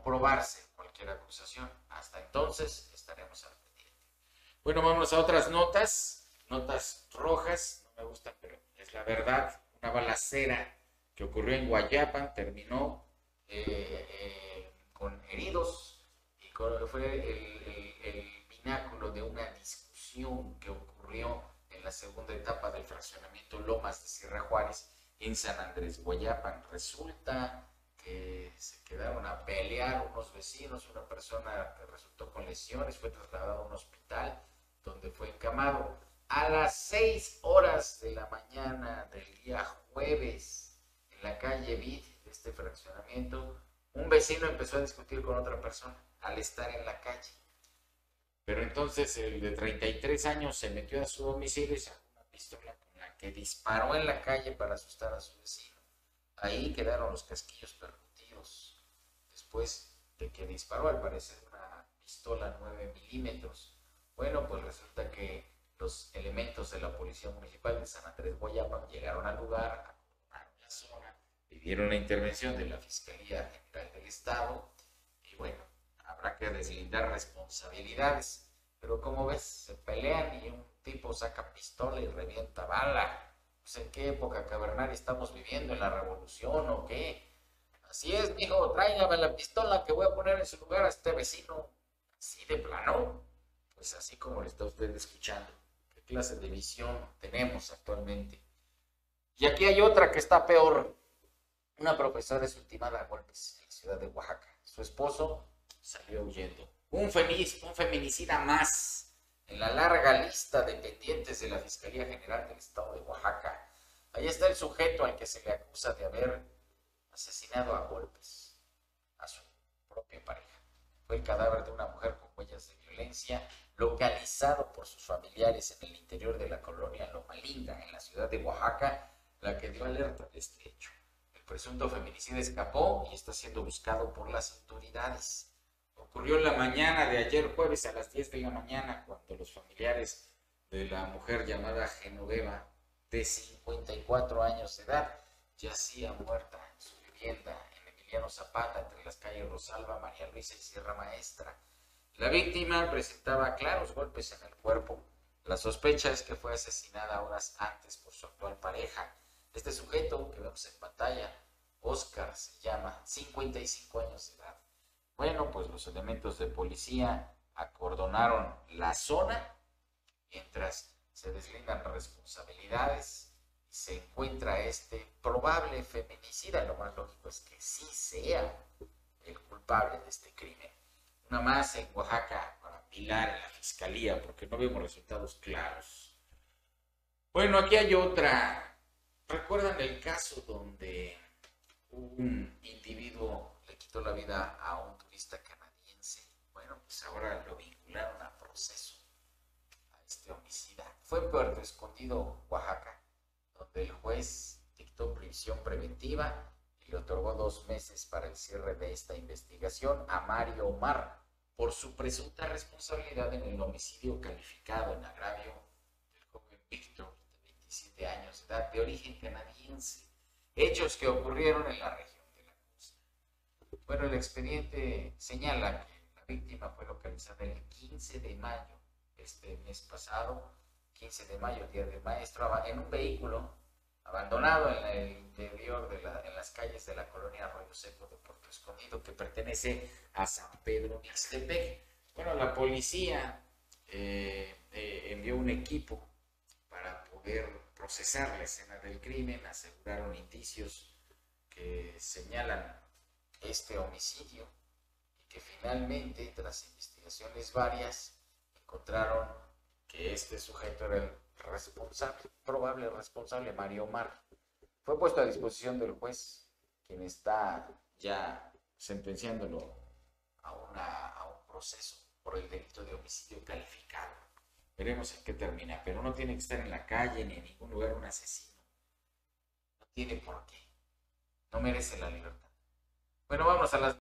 comprobarse cualquier acusación. Hasta entonces estaremos al pendiente. Bueno, vamos a otras notas rojas, no me gustan, pero es la verdad. Una balacera que ocurrió en Guayapan terminó con heridos y fue el pináculo de una discusión que ocurrió en la segunda etapa del fraccionamiento Lomas de Sierra Juárez en San Andrés Guayapan. Resulta que se quedaron a pelear unos vecinos, una persona que resultó con lesiones fue trasladado a un hospital donde fue encamado. A las 6 horas de la mañana del día jueves, en la calle Vid de este fraccionamiento, un vecino empezó a discutir con otra persona al estar en la calle. Pero entonces el de 33 años se metió a su domicilio y sacó una pistola con la que disparó en la calle para asustar a su vecino. Ahí quedaron los casquillos percutidos. Después de que disparó, al parecer, una pistola 9 milímetros. Bueno, pues resulta que los elementos de la Policía Municipal de San Andrés Guayapan llegaron al lugar, acordonaron la zona, pidieron la intervención de la Fiscalía General del Estado y bueno, habrá que deslindar responsabilidades. Pero como ves, se pelean y un tipo saca pistola y revienta bala. Pues, ¿en qué época cavernaria estamos viviendo? ¿En la revolución o qué? Así es, mijo, tráigame la pistola que voy a poner en su lugar a este vecino. Así de plano. Pues así como lo está usted escuchando. ¿Qué clase de visión tenemos actualmente? Y aquí hay otra que está peor. Una profesora es ultimada a golpes en la ciudad de Oaxaca. Su esposo salió huyendo. Un feminicida más en la larga lista de pendientes de la Fiscalía General del Estado de Oaxaca. Ahí está el sujeto al que se le acusa de haber asesinado a golpes a su propia pareja. Fue el cadáver de una mujer con huellas de violencia localizado por sus familiares en el interior de la colonia Loma Linda, en la ciudad de Oaxaca, la que dio alerta de este hecho. El presunto feminicida escapó y está siendo buscado por las autoridades. Ocurrió en la mañana de ayer jueves a las 10 de la mañana cuando los familiares de la mujer llamada Genoveva, de 54 años de edad, yacía muerta en su vivienda en Emiliano Zapata, entre las calles Rosalba, María Luisa y Sierra Maestra. La víctima presentaba claros golpes en el cuerpo. La sospecha es que fue asesinada horas antes por su actual pareja. Este sujeto que vemos en pantalla, Oscar se llama, 55 años de edad. Bueno, pues los elementos de policía acordonaron la zona mientras se deslindan responsabilidades y se encuentra este probable feminicida. Lo más lógico es que sí sea el culpable de este crimen. Una más en Oaxaca para apilar en la fiscalía porque no vemos resultados claros. Bueno, aquí hay otra. ¿Recuerdan el caso donde un individuo le quitó la vida a un turista canadiense? Bueno, pues ahora lo vincularon a proceso a este homicida. Fue en Puerto Escondido, Oaxaca, donde el juez dictó prisión preventiva y le otorgó 2 meses para el cierre de esta investigación a Mario Omar por su presunta responsabilidad en el homicidio calificado en agravio del joven Víctor, de 27 años de edad, de origen canadiense. Hechos que ocurrieron en la región de la costa. Bueno, el expediente señala que la víctima fue localizada el 15 de mayo, este mes pasado, 15 de mayo, Día del Maestro, en un vehículo abandonado en el interior en las calles de la colonia Arroyo Seco de Puerto Escondido, que pertenece a San Pedro Mixtepec. Bueno, la policía envió un equipo para poder procesar la escena del crimen, aseguraron indicios que señalan este homicidio y que finalmente, tras investigaciones varias, encontraron que este sujeto era el probable responsable, Mario Omar. Fue puesto a disposición del juez, quien está ya sentenciándolo a un proceso por el delito de homicidio calificado. Veremos en qué termina, pero no tiene que estar en la calle ni en ningún lugar un asesino. No tiene por qué. No merece la libertad. Bueno, vamos a las